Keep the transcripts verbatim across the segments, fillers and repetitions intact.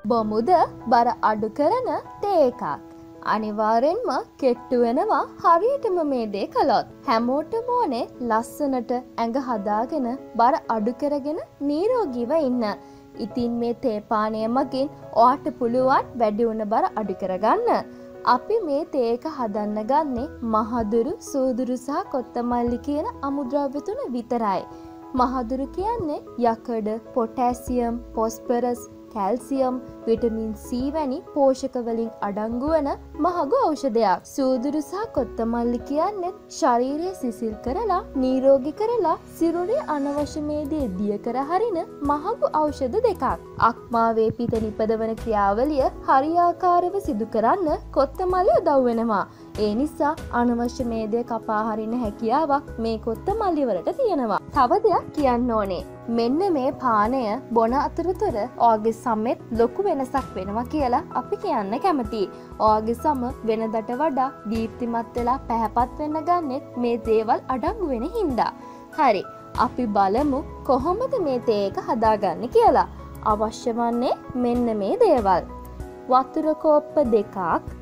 බොමුද බර අඩු කරන තේ එකක්. අනිවාර්යෙන්ම කෙට්ටු වෙනවා හරියටම මේ දේ කළොත්. හැමෝටම ඕනේ ලස්සනට ඇඟ හදාගෙන බර අඩු කරගෙන නිරෝගීව ඉන්න. ඉතින් මේ තේ පානය මගින් ඔයාට පුළුවන් වැඩි වුණ බර අඩු කරගන්න. අපි මේ තේ එක හදන්න ගන්නේ මහදුරු, සූදුරු සහ කොත්තමල්ලි කියන අමුද්‍රව්‍ය තුන විතරයි. මහදුරු කියන්නේ යකඩ, potassium, phosphorus, calcium, vitamin C වැනි පෝෂක වලින් අඩංගු වන මහඟු ඖෂධයක්. සූදුරු සහ කොත්තමල්ලි කියන්නේ ශරීරය සිසිල් කරලා, නිරෝගී කරලා, සිරුරේ අනවශ්‍ය මේදේ දිය කර හරින මහඟු ඖෂධ දෙකක්. අක්මාවේ පිට නිපදවන ක්‍රියාවලිය හරියාකාරව සිදු කරන්න කොත්තමල්ලි උදව් වෙනවා. ඒ නිසා අනවශ්‍ය මේදේ කපා හරින හැකියාවක් මේ කොත්තමල්ලි වලට තියෙනවා. තව දෙයක් කියන්න ඕනේ. මෙන්න මේ පානය බොන අතරතුර ඔයාගේ සමෙත් ලොකු වෙනසක් වෙනවා කියලා අපි කියන්න කැමතියි. ඔයාගේ සම වෙනදට වඩා දීප්තිමත් වෙලා පැහැපත් වෙන්න ගන්නෙත් මේ දේවල් අඩංගු වෙන හින්දා. හරි, අපි බලමු කොහොමද මේ තේ එක හදාගන්නේ කියලා. අවශ්‍ය වන්නේ මෙන්න මේ දේවල්. වතුර කෝප්ප දෙකක්,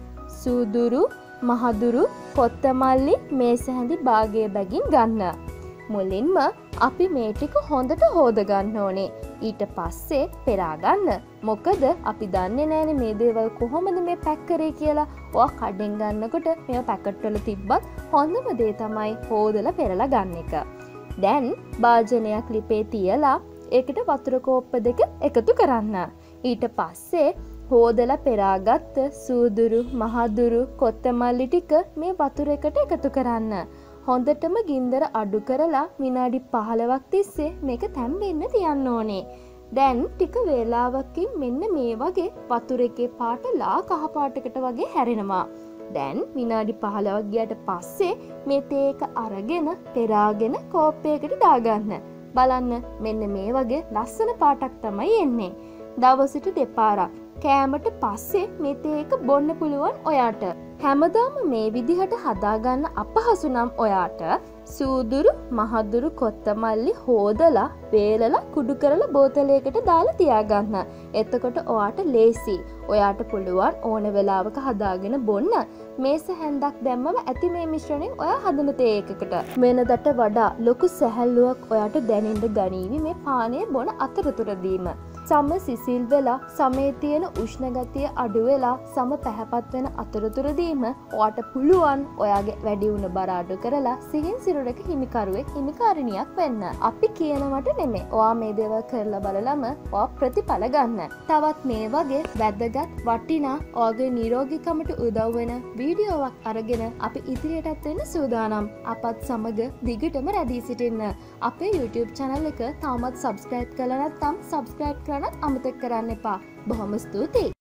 සූදුරු, මහදුරු, කොත්තමල්ලි මේස හැඳි භාගය බැගින් ගන්න. මුලින්ම අපි මේ ටික හොඳට හොද ගන්න ඕනේ. ඊට පස්සේ පෙරා ගන්න. මොකද අපි දන්නේ නැනේ මේ දේවල් කොහොමද මේ පැක් කරේ කියලා. ඔයා කඩෙන් ගන්නකොට මේවා පැකට් වල තිබ්බත් හොඳම දේ තමයි හොදලා පෙරලා ගන්න එක. දැන් භාජනයක් ලිපේ තියලා ඒකට වතුර කෝප්ප දෙක එකතු කරන්න. ඊට පස්සේ හොදලා පෙරාගත්ත සූදුරු, මහදුරු, කොත්තමල්ලි ටික මේ වතුර එකට එකතු කරන්න. හොඳටම ගින්දර අඩු කරලා විනාඩි පහළොවක් තිස්සේ මේක තැම්බෙන්න තියන්න ඕනේ. දැන් ටික වේලාවකින් මෙන්න මේ වගේ වතුර එකේ පාට ලා කහ පාටකට වගේ හැරෙනවා. දැන් විනාඩි පහළොවක් ගියට පස්සේ මේ තේ එක අරගෙන පෙරාගෙන කෝප්පයකට දාගන්න. බලන්න මෙන්න මේ වගේ ලස්සන පාටක් තමයි එන්නේ. දවසට දෙපාරක් කෑමට පස්සේ මේ තේ එක බොන්න පුළුවන් ඔයාට. හැමදාම මේ විදිහට හදාගන්න අපහසු නම් ඔයාට සූදුරු, මහදුරු, කොත්තමල්ලි හොදලා, වේලලා, කුඩු කරලා බෝතලයකට දාලා තියාගන්න. එතකොට ඔයාට ලේසි. ඔයාට පුළුවන් ඕන වෙලාවක හදාගෙන බොන්න. මේස හැන්දක් දැම්මම ඇති මේ මිශ්‍රණයෙන් ඔයා හදන තේ එකකට. වෙනදට වඩා ලොකු සැහැල්ලුවක් ඔයාට දැනෙන්න ගනීවි මේ පානය බොන අතරතුරදීම. සම සිසිල් වෙලා, සමේ තියෙන උෂ්ණ ගතිය අඩු වෙලා, සම පැහැපත් වෙන අතරතුරදීම ඔයාට පුළුවන් ඔයාගේ වැඩි වුණ බර අඩු කරලා සිහින් සිරුරක හිමිකරුවෙක්, හිමිකාරිනියක් වෙන්න. අපි කියනවට නෙමෙයි. ඔයා මේ දේවල් කරලා බලලම ඔයා ප්‍රතිඵල ගන්න. තවත් මේ වගේ වැදගත්, වටිනා, ඔයාගේ නිරෝගීකමට උදව් වෙන වීඩියෝවක් අරගෙන අපි ඉදිරියටත් වෙන්න සූදානම්. අපත් සමග දිගටම රැඳී සිටින්න. අපේ YouTube channel එක තාමත් subscribe කරලා නැත්නම් subscribe කරන්නත් අමතක කරන්න එපා. බොහොම ස්තුතියි.